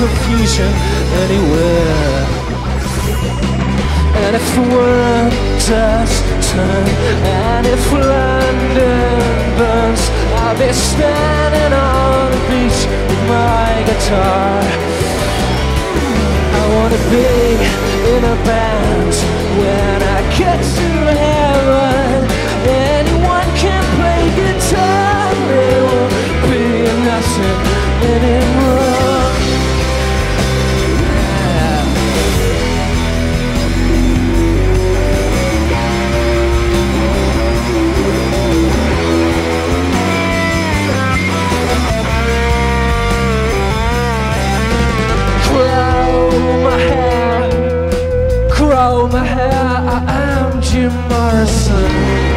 confusion anywhere. And if the world does turn, and if London burns, I'll be standing on the beach with my guitar. I wanna be in a band when I get to heaven. Anyone can play guitar, there won't be nothing anymore. Grow my hair, I am Jim Morrison.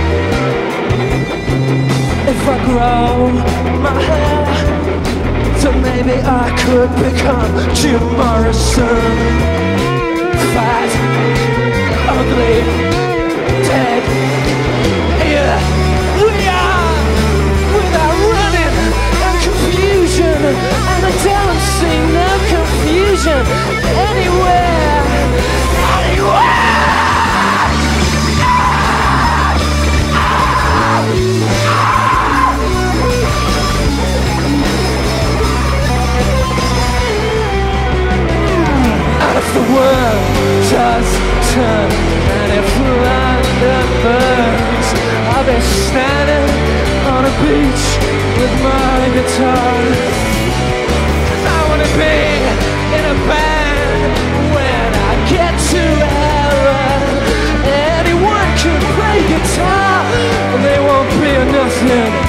If I grow my hair, then maybe I could become Jim Morrison. Fat, ugly, dead. Yeah, we are. Without running and confusion, and I don't see no confusion anywhere. And if the world does turn, and if London burns, I'll be standing on a beach with my guitar. I wanna be in a band when I get to heaven. Anyone can play guitar, and there won't be nothing